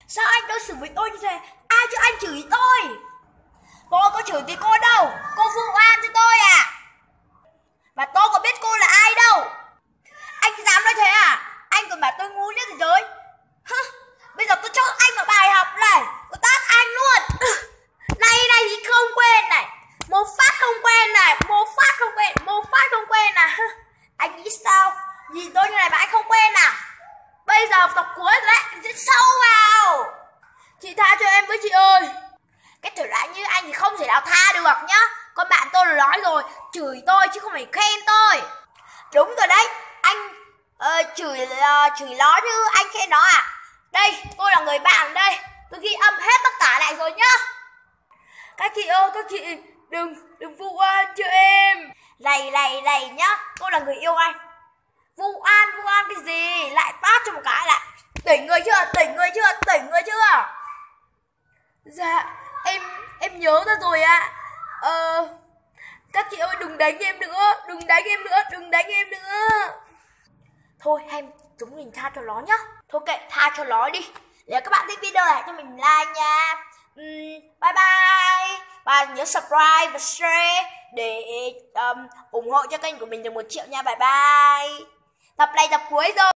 Sao anh đối xử với tôi như thế? Ai cho anh chửi tôi? Tôi có chửi thì cô đâu, cô vu oan cho tôi à? Và tôi có biết cô là ai đâu. Anh dám nói thế à? Anh còn bảo tôi ngu nhất thế giới. Bây giờ tôi cho anh một bài học này, tôi tát anh luôn. Này thì không quên này, một phát không quên này, một phát không quên, một phát không quên à? Anh nghĩ sao? Nhìn tôi như này mà anh không quên à? Bây giờ tập cuối rồi đấy, sẽ sâu vào. Chị tha cho em với chị ơi. Cái thể loại như anh thì không thể nào tha được nhá. Con bạn tôi là nói rồi, chửi tôi chứ không phải khen tôi. Đúng rồi đấy, anh chửi nó chứ anh khen nó à? Đây, tôi là người bạn đây, tôi ghi âm hết tất cả lại rồi nhá. Các chị ơi, các chị đừng vu oan cho em. Này nhá, tôi là người yêu anh. Vu oan cái gì? Lại tát cho một cái lại. Tỉnh người chưa? Dạ, em nhớ ra rồi ạ. Các chị ơi đừng đánh em nữa. Thôi chúng mình tha cho nó nhá. Thôi kệ, tha cho nó đi. Nếu các bạn thích video này cho mình like nha. Bye bye. Và nhớ subscribe và share để ủng hộ cho kênh của mình được 1 triệu nha. Bye bye. Tập này tập cuối rồi.